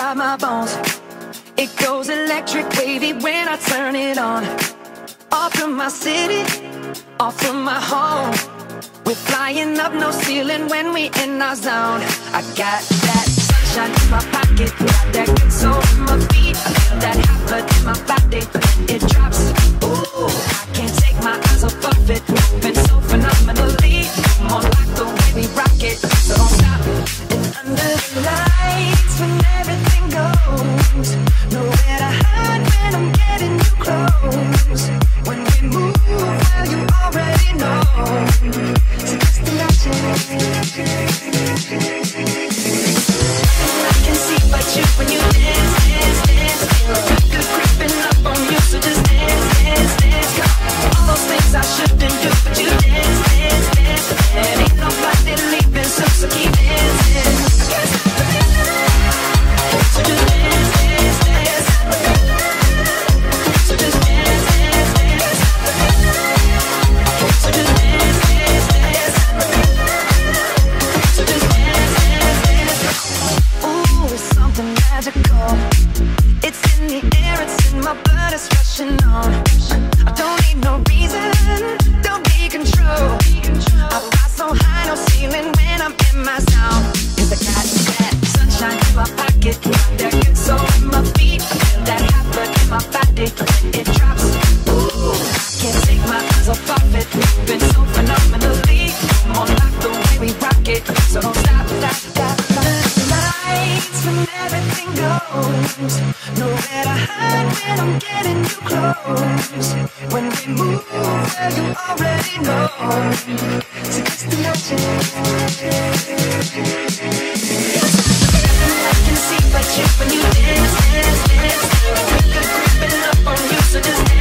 inside my bones. It goes electric wavy when I turn it on. Off from my city, off from my home. We're flying up, no ceiling when we in our zone. I got that sunshine in my pocket, got that good soul in my feet. I feel that hot blood in my body, it drops. Ooh, I can't take my eyes off of it, moving so phenomenally. Come on, like the way we rock it, so don't stop. And under the lights, when everything goes, nowhere to hide when I'm getting you close. When we move, well, you already know. So just imagine. I can see but you when you dance, dance, dance. Good creeping up on you, so just dance, dance, dance. All those things I shouldn't do, but you dance, dance, dance. And ain't nobody leaving, so keep dancing. So just dance, dance, dance. So just dance, dance, dance. So just dance, dance, dance. So just dance, dance, dance. Ooh, it's something magical. It's in the air, it's in my blood, it's rushing on. I don't need no reason, don't be control. I fly so high, no ceiling when I'm in my zone. 'Cause I got that sunshine in my pocket, got that good soul in my feet. I feel that hot blood in my body, it drops. Ooh, I can't take my eyes off of it, moving so phenomenally. Come on, like the way we rock it, so don't stop, stop, stop. The lights when everything goes, nowhere to hide when I'm getting you close. When we move, well, you already know. So just imagine. I can see but you when you dance, dance, dance. Good creeping up on you, so just dance.